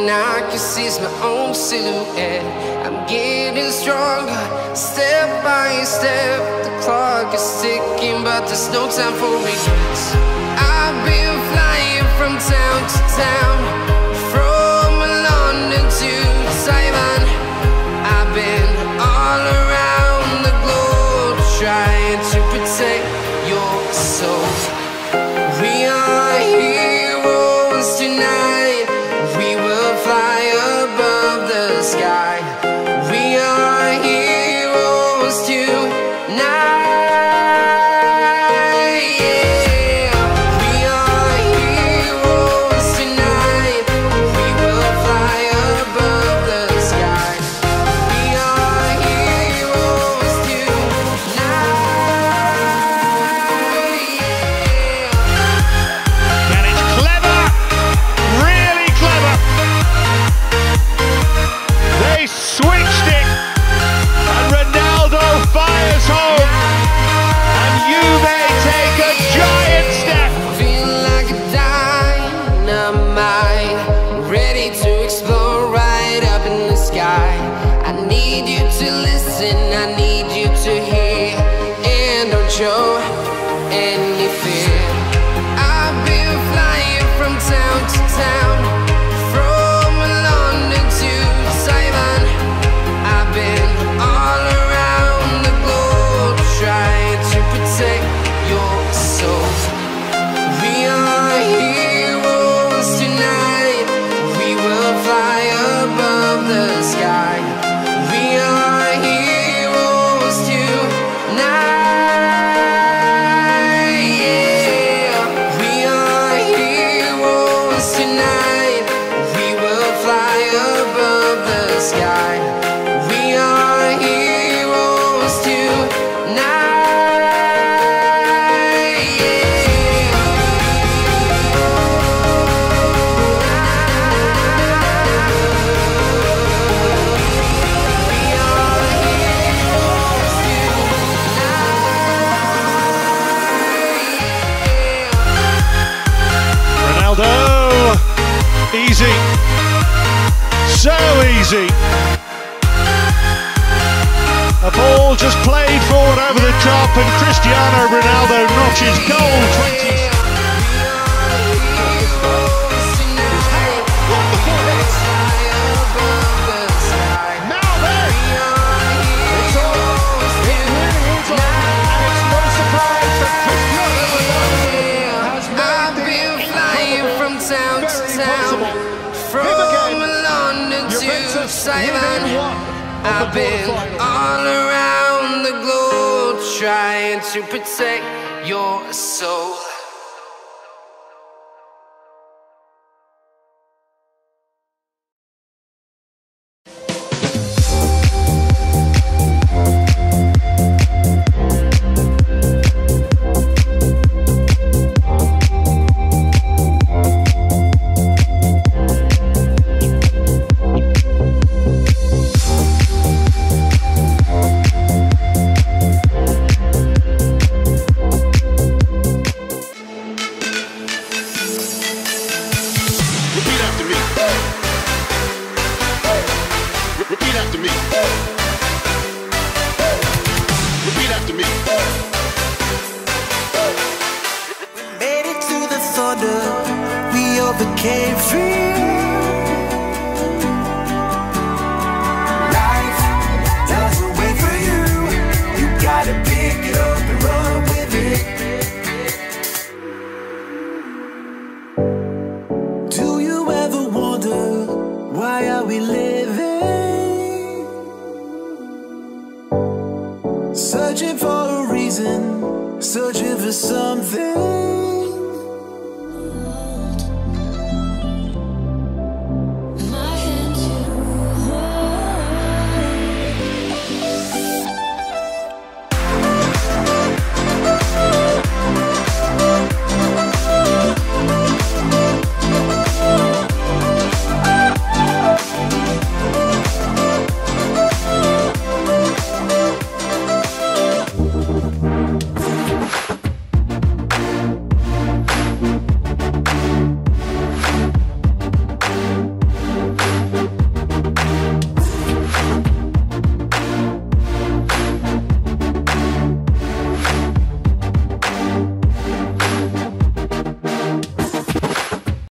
and I can seize my own silhouette. I'm getting stronger, step by step. The clock is ticking, but there's no time for regrets. I've been flying from town to town, from London to Taiwan. I've been all around the globe, trying to protect your soul. We are heroes tonight. We will fly above the sky. We are heroes tonight. I need you to listen, I need you to hear, and don't show any fear. I've been flying from town to town, from London to Taiwan. I've been all around the globe, trying to protect your soul. We are heroes tonight. We will fly above the sky. We are heroes tonight. Yeah. We are heroes tonight. We will fly above the sky. We are heroes tonight. Easy, so easy. A ball just played forward over the top, and Cristiano Ronaldo notches goal 20. Town to town, from London to Taiwan. I've been all around the globe, trying to protect your soul. Repeat after me. Repeat after me. Made it to the thunder, we overcame fear. Life doesn't wait for you. You gotta pick it up and run with it. Do you ever wonder, why are we living? Searching for a reason, searching for something.